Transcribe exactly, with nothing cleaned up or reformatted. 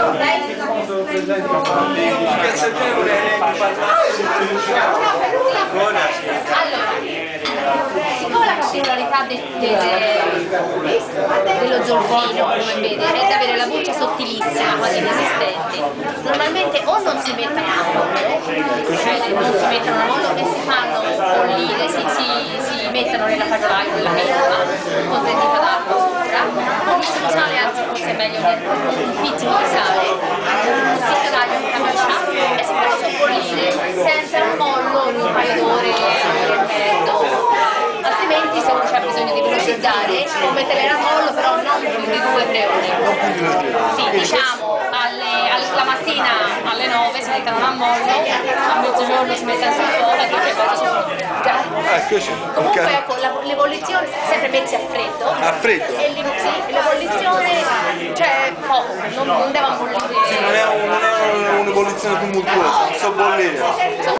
siccome la particolarità de, de, de, dello zolfino, come vede, è di avere la buccia sottilissima, quasi inesistente, normalmente o non si mettono a mollo, cioè non si mettono a mollo e si fanno bollire, si, si, si mettono nella fagolaia, nella pentola, con dentro d'acqua sopra, pochissimo sale, anzi forse è meglio un pizzico di sale, un pizzico d'aglio in camicia e si fanno sobbollire senza il mollo in un paio d'ore, ore e mezzo. Altrimenti se uno ha bisogno di velocizzare può mettere a mollo, però non più di due tre ore. Sì, diciamo alle, alle, la mattina alle nove si mettono a mollo, a mezzogiorno si mettono sul fuoco e poi poi si Ah, comunque ecco, l'ebollizione sempre messi a freddo. A freddo? E sì, l'ebollizione, cioè poco, non, non deve bollire. Sì, non è un'ebollizione più multuosa, non so bollire.